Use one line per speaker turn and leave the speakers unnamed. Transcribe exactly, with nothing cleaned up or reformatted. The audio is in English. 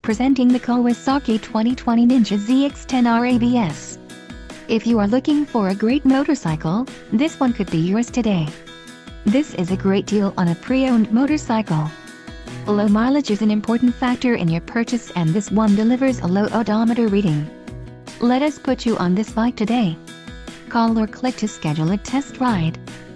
Presenting the Kawasaki twenty twenty Ninja Z X ten R A B S. If you are looking for a great motorcycle, this one could be yours today. This is a great deal on a pre-owned motorcycle. Low mileage is an important factor in your purchase, and this one delivers a low odometer reading. Let us put you on this bike today. Call or click to schedule a test ride.